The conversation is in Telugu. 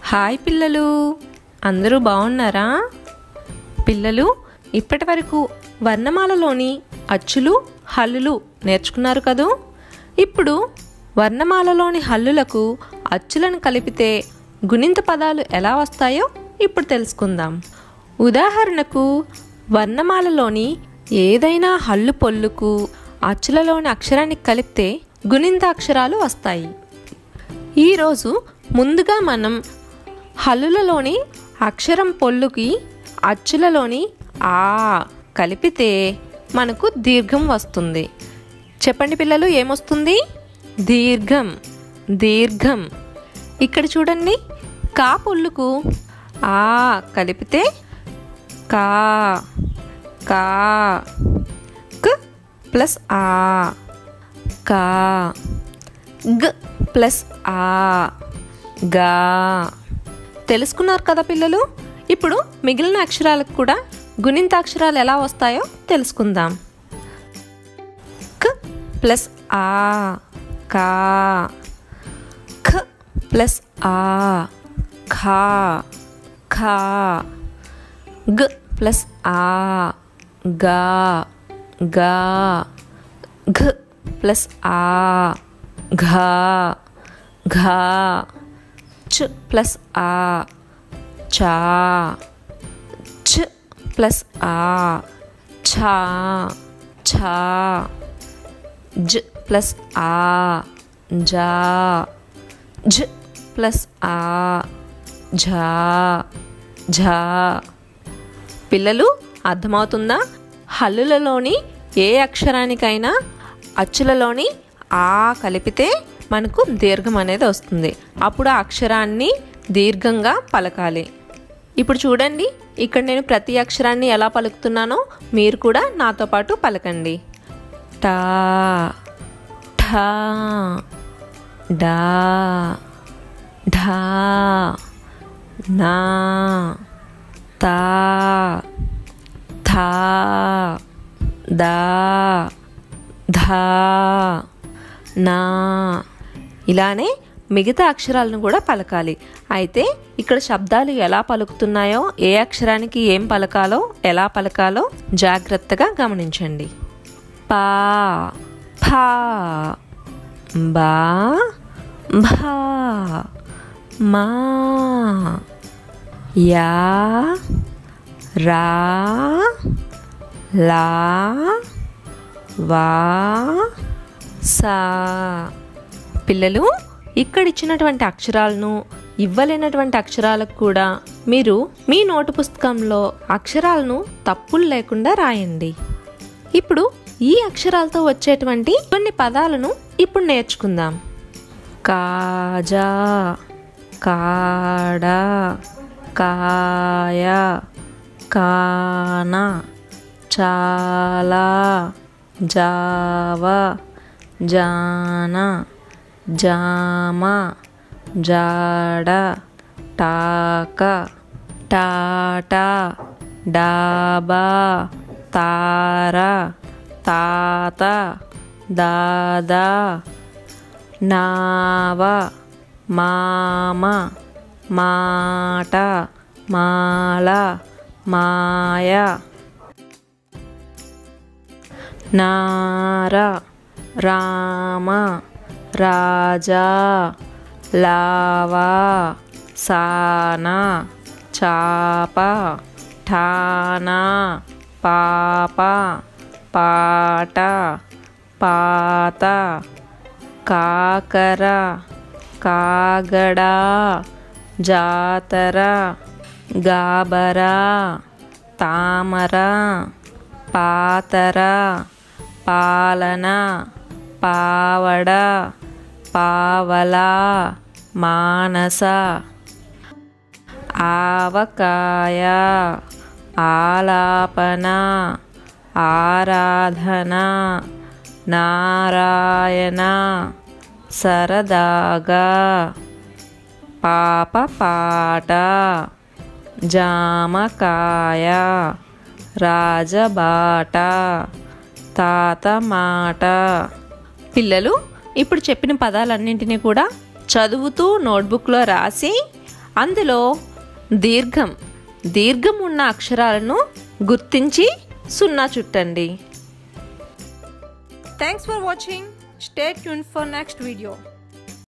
హాయ్ పిల్లలు, అందరూ బాగున్నారా? పిల్లలు ఇప్పటివరకు వర్ణమాలలోని అచ్చులు హల్లులు నేర్చుకున్నారు కదూ. ఇప్పుడు వర్ణమాలలోని హల్లులకు అచ్చులను కలిపితే గుణింత పదాలు ఎలా వస్తాయో ఇప్పుడు తెలుసుకుందాం. ఉదాహరణకు వర్ణమాలలోని ఏదైనా హల్లు పొల్లుకు అచ్చులలోని అక్షరాన్ని కలిపితే గుణింత అక్షరాలు వస్తాయి. ఈరోజు ముందుగా మనం హల్లులలోని అక్షరం పొల్లుకి అచ్చులలోని ఆ కలిపితే మనకు దీర్ఘం వస్తుంది. చెప్పండి పిల్లలు, ఏమొస్తుంది? దీర్ఘం. దీర్ఘం. ఇక్కడ చూడండి, కా పొల్లుకు ఆ కలిపితే కా. కా. క్ ప్లస్ ఆ కా. గ ప్లస్ ఆ గా. తెలుసుకున్నారు కదా పిల్లలు. ఇప్పుడు మిగిలిన అక్షరాలకు కూడా గుణింత అక్షరాలు ఎలా వస్తాయో తెలుసుకుందాం. క్ ప్లస్ ఆ కా. ఖ ప్లస్ ఆ ఖా ఖా. గ ప్లస్ ఆ గా గా. ఘ ప్లస్ ఆ ఘా ఘా. చ ప్లస్ ఆ చా. ఛ ప్లస్ ఆ ఛా ఛా. జ ప్లస్ ఆ జా. ఝ ప్లస్ ఆ ఝా ఝా. పిల్లలు అర్థమవుతుందా? హల్లులలోని ఏ అక్షరానికైనా అచ్చులలోని ఆ కలిపితే మనకు దీర్ఘం అనేది వస్తుంది. అప్పుడు ఆ అక్షరాన్ని దీర్ఘంగా పలకాలి. ఇప్పుడు చూడండి, ఇక్కడ నేను ప్రతి అక్షరాన్ని ఎలా పలుకుతున్నానో మీరు కూడా నాతో పాటు పలకండి. టా ఠా డా ఢా నా తా థా దా ధా నా. ఇలానే మిగతా అక్షరాలను కూడా పలకాలి. అయితే ఇక్కడ శబ్దాలు ఎలా పలుకుతున్నాయో, ఏ అక్షరానికి ఏం పలకాలో, ఎలా పలకాలో జాగ్రత్తగా గమనించండి. పా ఫా బా భా మా యా రా లా వా సా. పిల్లలు ఇక్కడ ఇచ్చినటువంటి అక్షరాలను ఇవ్వలేనటువంటి అక్షరాలకు కూడా మీరు మీ నోటు పుస్తకంలో అక్షరాలను తప్పులు లేకుండా రాయండి. ఇప్పుడు ఈ అక్షరాలతో వచ్చేటువంటి కొన్ని పదాలను ఇప్పుడు నేర్చుకుందాం. కాజా కాడా కాయ కానా చాలా జావ జానా జామ జాడ టాక టాటా డాబా తార తాత దాదా నావ మామ మాట మాల మాయ నార రామ రాజా లావా సానా చాప ఠానా పాప పాట పాత కాకర కాగడ జాతర గాబరా తామర పాతర పాలన పావడ పావలా మానస ఆవకాయ ఆలాపన ఆరాధన నారాయణ సరదాగా పాప పాట జామకాయ రాజబాట తాత మాట. పిల్లలు ఇప్పుడు చెప్పిన పదాలన్నింటినీ కూడా చదువుతూ నోట్బుక్లో రాసి అందులో దీర్ఘం ఉన్న అక్షరాలను గుర్తించి 0 చుట్టండి. Thanks for watching. Stay tuned for next video.